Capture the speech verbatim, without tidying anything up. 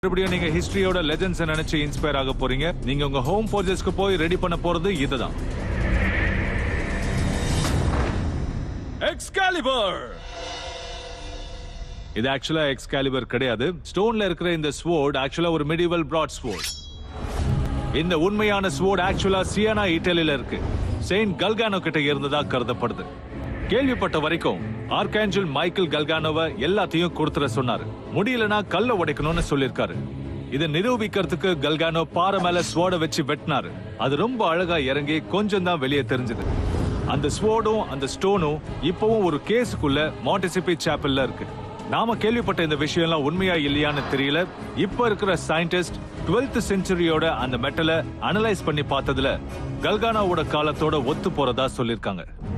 மறுபடியும் நீங்க ஹிஸ்டரியோட லெஜெண்ட்ஸ் நினைச்சு இன்ஸ்பயர் ஆக போறீங்க. நீங்க உங்க ஹோம் ஃபோர்ஜஸ்க்கு போய் ரெடி பண்ண போறது இதுதான். எக்ஸ்காலிபர். இது ஆக்சுவலா எக்ஸ்காலிபர் கிடையாது. ஸ்டோன்ல இருக்கிற இந்த ஸ்வோர்ட் ஆக்சுவலா ஒரு medieval broadsword. இந்த உண்மையான ஸ்வோர்ட் ஆக்சுவலா சியானா இட்டாலியில இருக்கு. செயின்ட் கல்கானோ கிட்ட இருந்ததா கருதப்படுது. கேள்விப்பட்ட வரைக்கும் ஆர்காஞ்சல் மைக்கேல் கல்கானோவை எல்லாத்தையும் கொடுத்துட சொன்னாரு. முடியலனா கல்ல உடைக்கணும்னு சொல்லிருக்காரு. இதை நிரூபிக்கிறதுக்கு கல்கானோ பாறை மேல ஸ்வோர்ட வச்சு வெட்டினாரு. அது ரொம்ப அழகா இறங்கி கொஞ்சம் தான் வெளியே தெரிஞ்சது. அந்த ஸ்வோர்டும் அந்த ஸ்டோனும் இப்பவும் ஒரு கேஸுக்குள்ள மான்டிசிபி சாப்பல்ல இருக்கு. நாம கேள்விப்பட்ட இந்த விஷயம் எல்லாம் உண்மையா இல்லையான்னு தெரியல. இப்ப இருக்கிற சயின்டிஸ்ட் டுவெல்த் செஞ்சுரியோட அந்த மெட்டலை அனலைஸ் பண்ணி பார்த்ததுல கல்கானோவோட காலத்தோட ஒத்து போறதா சொல்லிருக்காங்க.